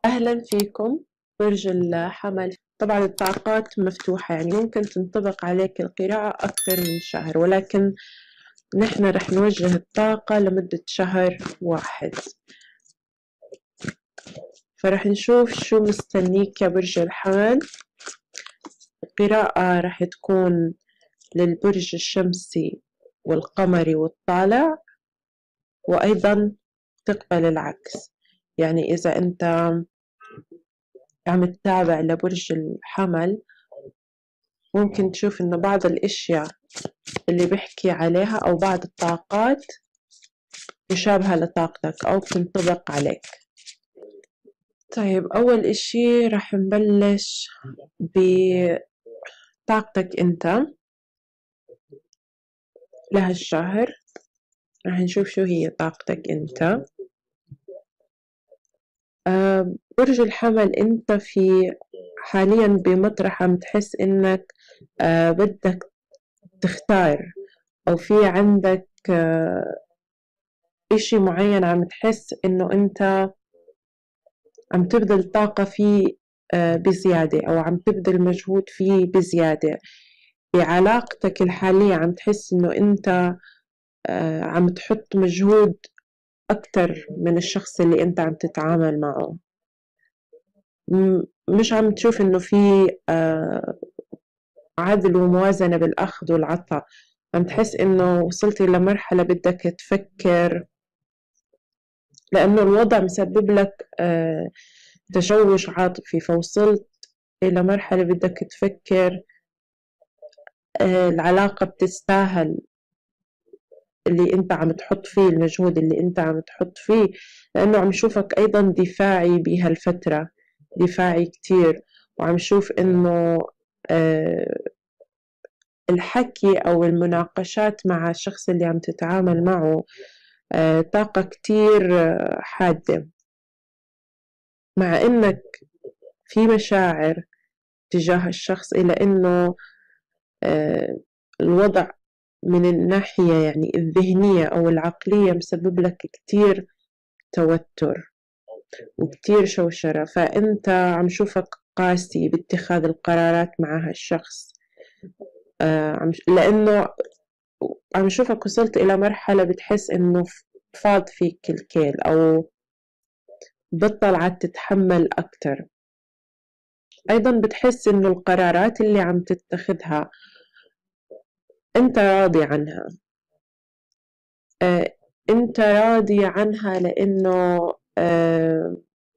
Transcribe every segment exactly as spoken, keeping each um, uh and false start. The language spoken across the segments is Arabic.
أهلا فيكم برج الحمل. طبعا الطاقات مفتوحة، يعني ممكن تنطبق عليك القراءة أكثر من شهر، ولكن نحن رح نوجه الطاقة لمدة شهر واحد. فرح نشوف شو مستنيك يا برج الحمل. القراءة رح تكون للبرج الشمسي والقمري والطالع، وأيضا تقبل العكس. يعني إذا أنت عم تتابع لبرج الحمل ممكن تشوف إنه بعض الأشياء اللي بحكي عليها أو بعض الطاقات مشابهة لطاقتك أو بتنطبق عليك. طيب، أول إشي رح نبلش بطاقتك أنت لهالشهر. رح نشوف شو هي طاقتك أنت. أه برج الحمل، أنت في حاليا بمطرح عم تحس إنك أه بدك تختار، أو في عندك أه إشي معين عم تحس إنه أنت عم تبذل طاقة فيه آه، بزيادة، أو عم تبذل مجهود فيه بزيادة. بعلاقتك الحالية عم تحس إنه أنت آه، عم تحط مجهود أكتر من الشخص اللي أنت عم تتعامل معه. مش عم تشوف إنه في آه، عدل وموازنة بالأخذ والعطاء. عم تحس إنه وصلتي لمرحلة بدك تفكر، لأنه الوضع مسبب لك آه، تشوش عاطفي، فوصلت إلى مرحلة بدك تفكر آه، العلاقة بتستاهل اللي انت عم تحط فيه، المجهود اللي انت عم تحط فيه. لأنه عم شوفك أيضا دفاعي بهالفترة، دفاعي كتير. وعم شوف إنه آه، الحكي أو المناقشات مع الشخص اللي عم تتعامل معه آه، طاقة كتير آه، حادة، مع إنك في مشاعر تجاه الشخص، إلى إنه آه، الوضع من الناحية يعني الذهنية أو العقلية مسبب لك كتير توتر وكتير شوشرة. فأنت عم شوفك قاسي باتخاذ القرارات مع هالشخص، آه عم لأنه عم شوفك وصلت إلى مرحلة بتحس إنه فاض فيك الكيل، أو بطل عاد تتحمل أكتر. أيضا بتحس إنه القرارات اللي عم تتخذها أنت راضي عنها. آه أنت راضي عنها لأنه آه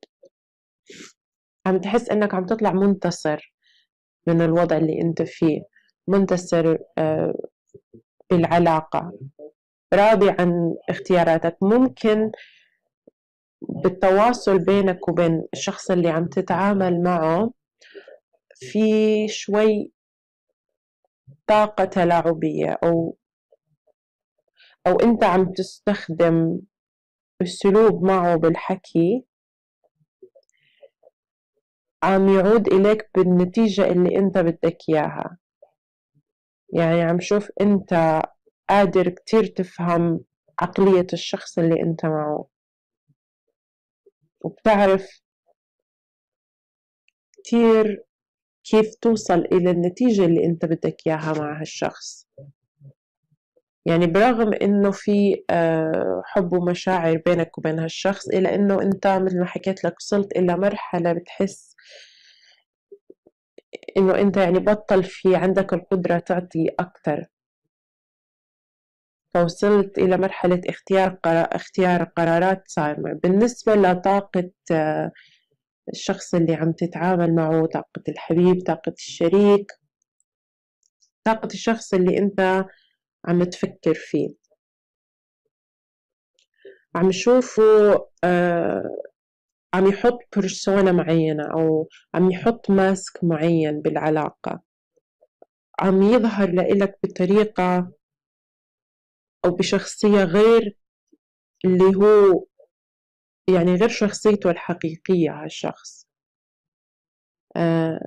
عم تحس إنك عم تطلع منتصر من الوضع اللي أنت فيه، منتصر آه بالعلاقة، راضي عن اختياراتك. ممكن بالتواصل بينك وبين الشخص اللي عم تتعامل معه في شوي طاقة تلاعبية، أو أو أنت عم تستخدم أسلوب معه بالحكي عم يعود إليك بالنتيجة اللي أنت بدك إياها. يعني عم شوف أنت قادر كتير تفهم عقلية الشخص اللي أنت معه، وبتعرف كتير كيف توصل إلى النتيجة اللي أنت بدك إياها مع هالشخص. يعني برغم إنه في آه، حب ومشاعر بينك وبين هالشخص، إلا إنه أنت مثل ما حكيت لك وصلت إلى مرحلة بتحس إنه أنت يعني بطل في عندك القدرة تعطي أكتر. فوصلت إلى مرحلة اختيار قرار اختيار قرارات صارمة بالنسبة لطاقة آه، الشخص اللي عم تتعامل معه، طاقة الحبيب، طاقة الشريك، طاقة الشخص اللي أنت عم تفكر فيه. عم شوفه آه عم يحط بيرسونا معينة، أو عم يحط ماسك معين بالعلاقة، عم يظهر لإلك بطريقة أو بشخصية غير اللي هو يعني غير شخصيته الحقيقية هالشخص. آه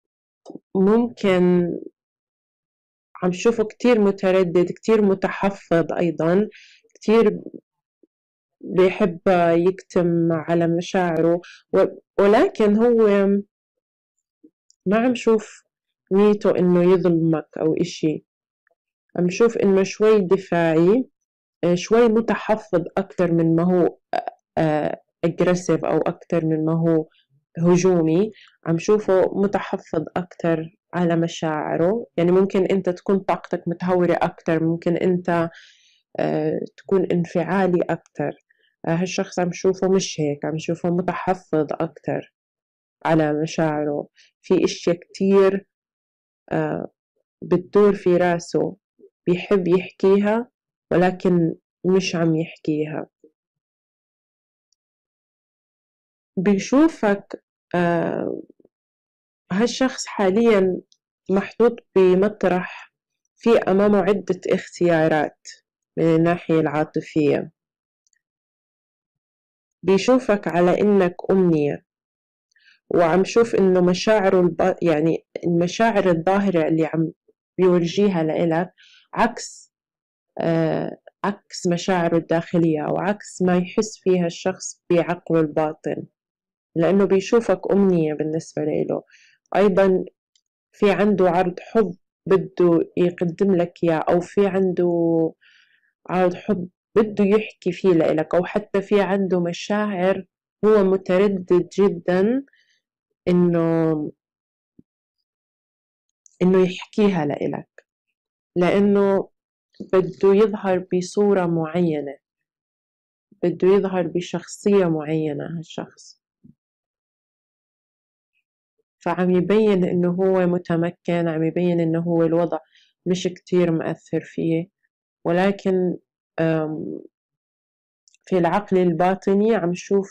ممكن عم شوفه كتير متردد، كتير متحفظ، أيضا كتير بيحب يكتم على مشاعره، ولكن هو ما عم شوف نيته إنه يظلمك أو إشي، عم شوف إنه شوي دفاعي، شوي متحفظ أكتر من ما هو أجريسيف أو أكتر من ما هو هجومي. عم شوفه متحفظ أكتر على مشاعره، يعني ممكن أنت تكون طاقتك متهورة أكتر، ممكن أنت آه تكون انفعالي أكتر. آه هالشخص عم شوفه مش هيك، عم شوفه متحفظ أكتر على مشاعره، في إشياء كتير آه بتدور في راسه بيحب يحكيها ولكن مش عم يحكيها. بيشوفك آه هالشخص حاليا محطوط بمطرح في أمامه عدة اختيارات من الناحية العاطفية. بيشوفك على إنك أمنية، وعم شوف إنه مشاعره الب... يعني المشاعر الظاهرة اللي عم بيورجيها لإلك عكس آه عكس مشاعره الداخلية، أو عكس ما يحس فيها الشخص بعقله الباطن، لأنه بيشوفك أمنية بالنسبة له. أيضا في عنده عرض حب بده يقدم لك إياه، أو في عنده عرض حب بده يحكي فيه لإلك، أو حتى في عنده مشاعر هو متردد جدا إنه إنه يحكيها لإلك، لأنه بده يظهر بصورة معينة، بده يظهر بشخصية معينة هالشخص. فعم يبين إنه هو متمكن، عم يبين إنه هو الوضع مش كتير مؤثر فيه، ولكن في العقل الباطني عم شوف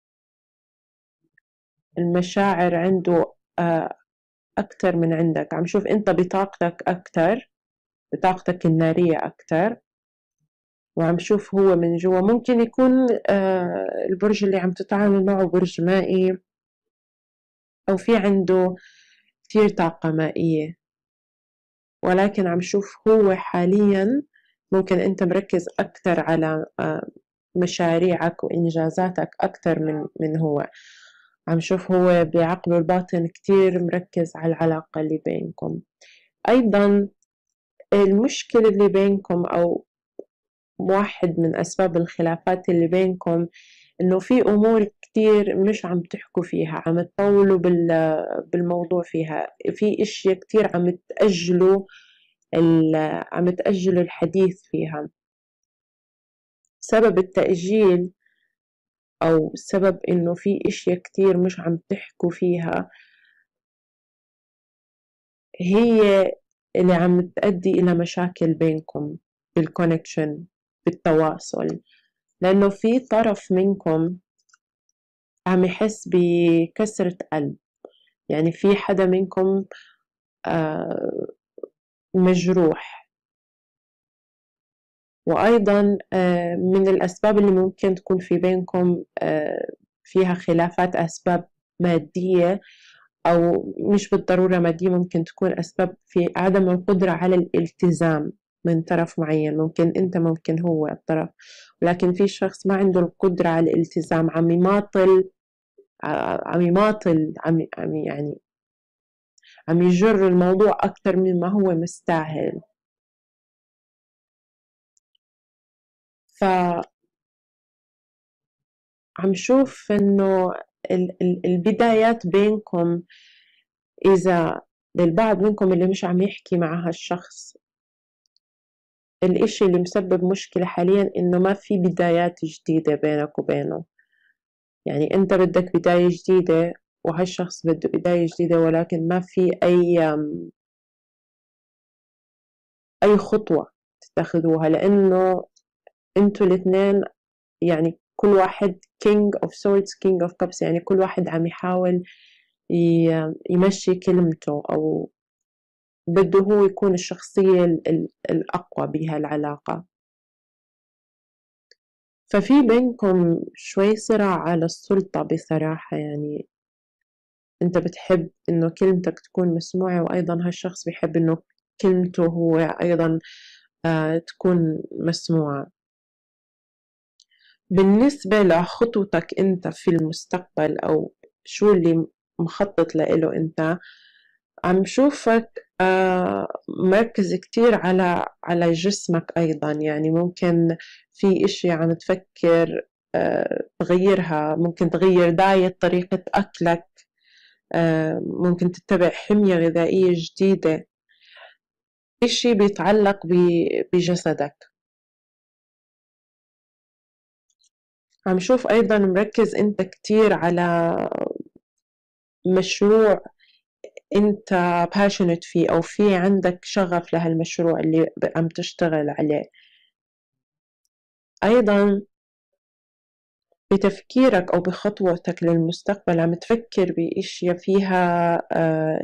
المشاعر عنده أكتر من عندك. عم شوف أنت بطاقتك أكتر، بطاقتك النارية أكتر، وعم شوف هو من جوا ممكن يكون البرج اللي عم تتعامل معه برج مائي، أو في عنده كتير طاقة مائية، ولكن عم شوف هو حاليا ممكن أنت مركز أكتر على مشاريعك وإنجازاتك أكتر من من هو. عم شوف هو بعقله الباطن كتير مركز على العلاقة اللي بينكم. أيضا المشكلة اللي بينكم أو واحد من أسباب الخلافات اللي بينكم إنه في أمور كتير مش عم تحكوا فيها، عم تطولوا بالموضوع فيها، في إشياء كتير عم تأجلوا عم تأجلوا الحديث فيها. سبب التأجيل أو سبب إنه في إشياء كتير مش عم تحكوا فيها هي اللي عم تؤدي إلى مشاكل بينكم بالكونكشن، بالتواصل، لأنه في طرف منكم عم يحس بكسرة قلب، يعني في حدا منكم آه مجروح. وأيضا آه من الأسباب اللي ممكن تكون في بينكم آه فيها خلافات أسباب مادية، أو مش بالضرورة مادية، ممكن تكون أسباب في عدم القدرة على الالتزام من طرف معين، ممكن أنت ممكن هو الطرف، ولكن في شخص ما عنده القدرة على الالتزام، عم يماطل عم يماطل عم عم يعني عم يجر الموضوع أكتر مما هو مستاهل. فعم شوف إنه البدايات بينكم، إذا للبعض منكم اللي مش عم يحكي مع هالشخص، الإشي اللي مسبب مشكلة حاليا إنه ما في بدايات جديدة بينك وبينه، يعني أنت بدك بداية جديدة وهالشخص بده بداية جديدة، ولكن ما في أي أي خطوة تتخذوها، لأنه أنتوا الاثنين يعني كل واحد king of swords king of cups، يعني كل واحد عم يحاول يمشي كلمته، أو بده هو يكون الشخصية الأقوى بهالعلاقة. ففي بينكم شوي صراع على السلطة بصراحة، يعني أنت بتحب إنه كلمتك تكون مسموعة، وأيضا هالشخص بيحب إنه كلمته هو أيضا آه تكون مسموعة. بالنسبة لخطوتك أنت في المستقبل أو شو اللي مخطط لإله أنت، عم شوفك آه، مركز كتير على على جسمك أيضا، يعني ممكن في إشي عم تفكر آه، تغيرها، ممكن تغير دايت طريقة أكلك، آه، ممكن تتبع حمية غذائية جديدة، إشي بيتعلق بجسدك. عم شوف أيضا مركز أنت كتير على مشروع أنت passionate فيه أو في عندك شغف لهالمشروع اللي عم تشتغل عليه. أيضا بتفكيرك أو بخطوتك للمستقبل عم تفكر بإشياء فيها آه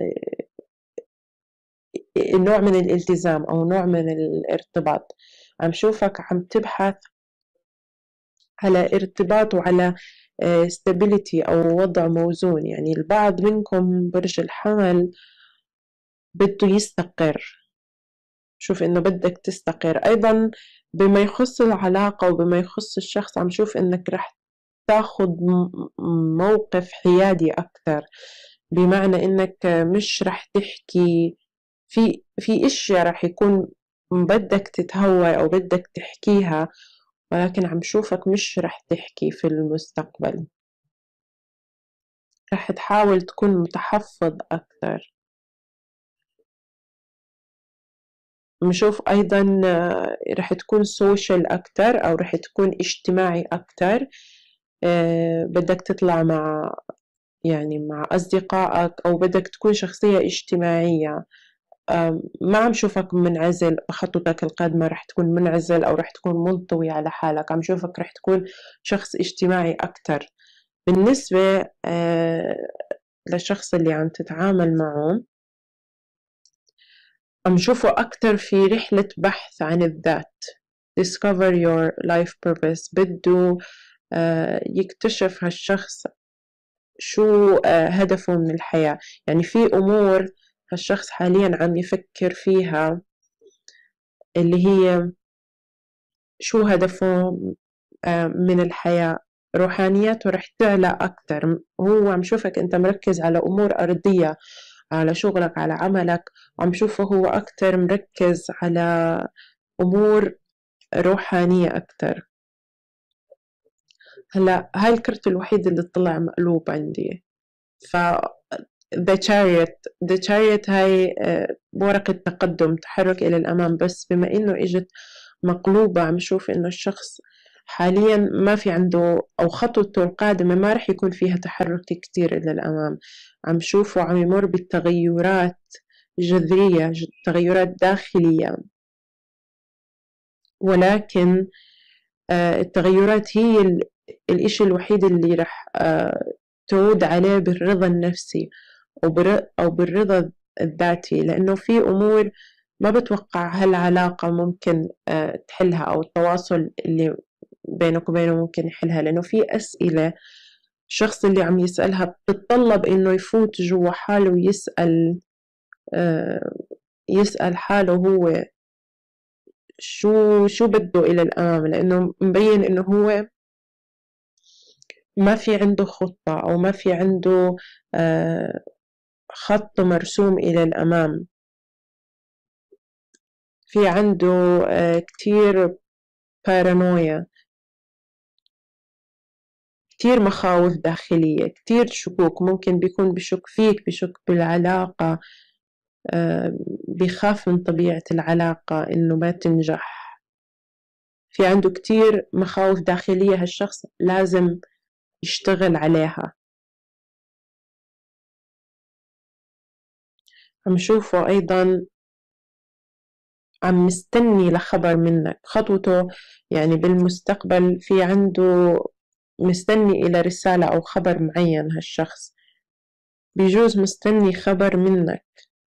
نوع من الالتزام أو نوع من الارتباط. عم شوفك عم تبحث على ارتباط وعلى stability أو وضع موزون. يعني البعض منكم برج الحمل بده يستقر، شوف إنه بدك تستقر. أيضا بما يخص العلاقة وبما يخص الشخص عم شوف إنك رح تاخد موقف حيادي أكثر، بمعنى إنك مش رح تحكي في في إشياء رح يكون بدك تتهوى أو بدك تحكيها، ولكن عم شوفك مش رح تحكي في المستقبل، رح تحاول تكون متحفظ أكثر. بنشوف أيضا رح تكون سوشيال أكتر أو رح تكون اجتماعي أكتر، أه بدك تطلع مع يعني مع أصدقائك أو بدك تكون شخصية اجتماعية. أه ما عم شوفك منعزل، بخطتك القادمة رح تكون منعزل أو رح تكون منطوي على حالك، عم شوفك رح تكون شخص اجتماعي أكتر. بالنسبة أه للشخص اللي عم تتعامل معه عم شوفه أكتر في رحلة بحث عن الذات، discover your life purpose. بده آه يكتشف هالشخص شو آه هدفه من الحياة. يعني في أمور هالشخص حاليا عم يفكر فيها اللي هي شو هدفه آه من الحياة. روحانياته رح تعلى أكتر. هو عم شوفك أنت مركز على أمور أرضية، على شغلك على عملك، وعم شوفه هو أكتر مركز على أمور روحانية أكتر. هلا هاي الكرت الوحيد اللي طلع مقلوب عندي. ف the chariot the chariot هاي ورقة تقدم، تحرك إلى الأمام، بس بما إنه إجت مقلوبة عم شوف إنه الشخص حاليا ما في عنده أو خطوته القادمة ما رح يكون فيها تحرك كتير إلى الأمام. عم شوفه عم يمر بالتغيرات جذرية، تغيرات داخلية، ولكن التغيرات هي الإشي الوحيد اللي رح تعود عليه بالرضا النفسي أو بالرضا الذاتي، لأنه في أمور ما بتوقع هالعلاقة ممكن تحلها أو التواصل اللي بينك وبينه ممكن يحلها، لأنه في أسئلة الشخص اللي عم يسألها بتتطلب إنه يفوت جوا حاله ويسأل يسأل حاله هو شو شو بده إلى الأمام، لأنه مبين إنه هو ما في عنده خطة أو ما في عنده خط مرسوم إلى الأمام. في عنده كتير بارانويا، كتير مخاوف داخلية، كتير شكوك. ممكن بيكون بشك فيك، بشك بالعلاقة، بيخاف من طبيعة العلاقة إنه ما تنجح. في عنده كتير مخاوف داخلية هالشخص لازم يشتغل عليها. عم شوفه أيضا عم مستني لخبر منك، خطوته يعني بالمستقبل في عنده مستني إلى رسالة أو خبر معين. هالشخص بيجوز مستني خبر منك،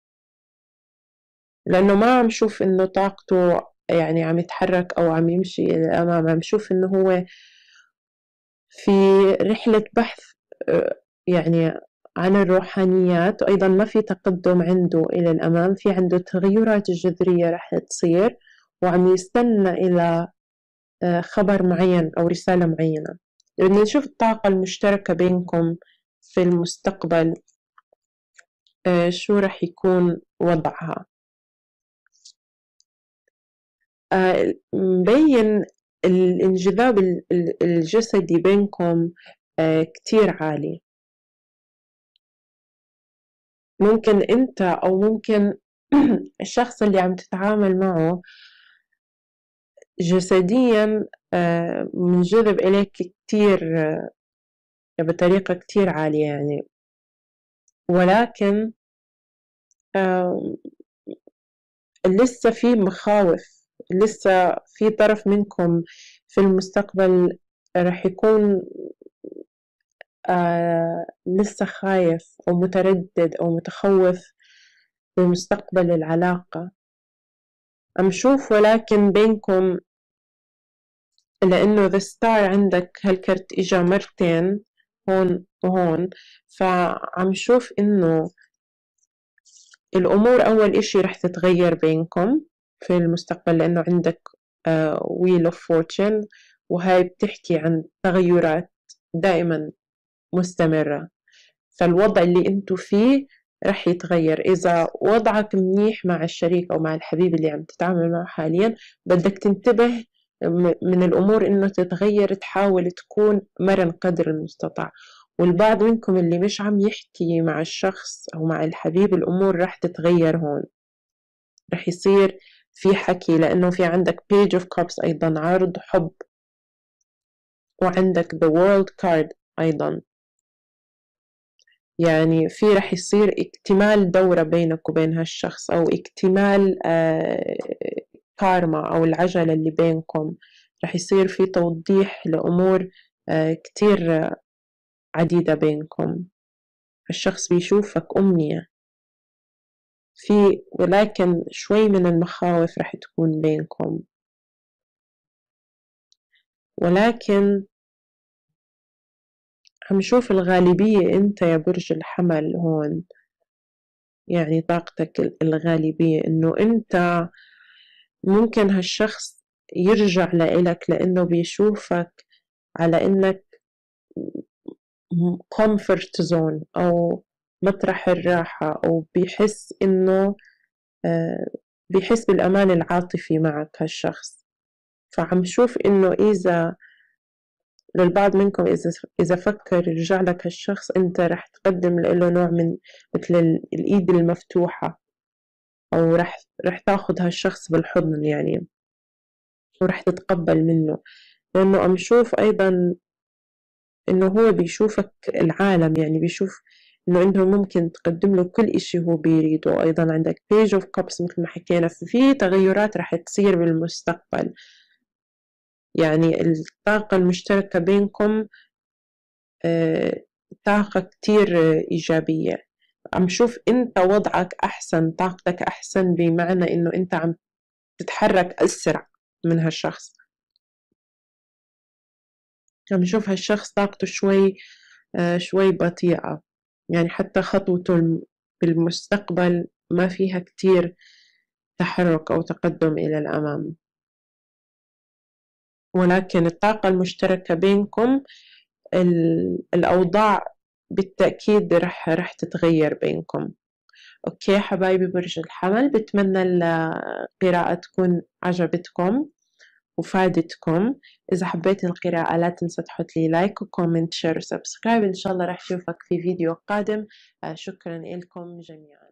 لأنه ما عم شوف إنه طاقته يعني عم يتحرك أو عم يمشي إلى الأمام. عم شوف إنه هو في رحلة بحث يعني عن الروحانيات، وأيضا ما في تقدم عنده إلى الأمام. في عنده تغيرات جذرية رح تصير وعم يستنى إلى خبر معين أو رسالة معينة. بدنا نشوف الطاقة المشتركة بينكم في المستقبل شو رح يكون وضعها. مبين الانجذاب الجسدي بينكم كتير عالي. ممكن أنت أو ممكن الشخص اللي عم تتعامل معه جسديا منجذب إليك كتير بطريقة كتير عالية يعني، ولكن لسه في مخاوف، لسه في طرف منكم في المستقبل رح يكون آه لسه خايف أو متردد أو متخوف بمستقبل العلاقة. عم شوف ولكن بينكم، لأنه the star عندك هالكرت إجا مرتين هون وهون، فعم شوف إنه الأمور أول إشي رح تتغير بينكم في المستقبل، لأنه عندك uh, wheel of fortune، وهاي بتحكي عن تغيرات دائما مستمرة. فالوضع اللي انتو فيه رح يتغير. إذا وضعك منيح مع الشريك أو مع الحبيب اللي عم تتعامل معه حاليا، بدك تنتبه من الأمور إنه تتغير، تحاول تكون مرن قدر المستطاع. والبعض منكم اللي مش عم يحكي مع الشخص أو مع الحبيب، الأمور رح تتغير هون، رح يصير في حكي، لأنه في عندك page of cups أيضا عرض حب، وعندك the world card أيضا. يعني في رح يصير اكتمال دورة بينك وبين هالشخص، أو اكتمال آه كارما أو العجلة اللي بينكم. رح يصير في توضيح لأمور آه كتير عديدة بينكم. الشخص بيشوفك أمنية في، ولكن شوي من المخاوف رح تكون بينكم. ولكن عم شوف الغالبية أنت يا برج الحمل هون، يعني طاقتك الغالبية إنه أنت ممكن هالشخص يرجع لإلك، لأنه بيشوفك على إنك comfort zone أو مطرح الراحة، أو بيحس إنه بيحس بالأمان العاطفي معك هالشخص. فعم شوف إنه إذا للبعض منكم إذا إذا فكر يرجع لك هالشخص، أنت رح تقدم له نوع من مثل الإيد المفتوحة، أو رح رح تاخذ هالشخص بالحضن يعني، ورح تتقبل منه. لأنه عم شوف أيضا إنه هو بيشوفك العالم، يعني بيشوف إنه أنت ممكن تقدم له كل إشي هو بيريده. أيضا عندك page of cups مثل ما حكينا، في تغيرات رح تصير بالمستقبل. يعني الطاقة المشتركة بينكم طاقة كتير إيجابية. عم شوف أنت وضعك أحسن، طاقتك أحسن، بمعنى إنه أنت عم تتحرك أسرع من هالشخص. عم شوف هالشخص طاقته شوي آه شوي بطيئة، يعني حتى خطوته بالمستقبل ما فيها كتير تحرك أو تقدم إلى الأمام. ولكن الطاقة المشتركة بينكم الأوضاع بالتأكيد رح رح تتغير بينكم. أوكي حبايبي برج الحمل، بتمنى القراءة تكون عجبتكم وفادتكم. إذا حبيت القراءة لا تنسى تحط لي لايك وكومنت شير وسبسكرايب. إن شاء الله رح أشوفك في فيديو قادم. شكرا لكم جميعا.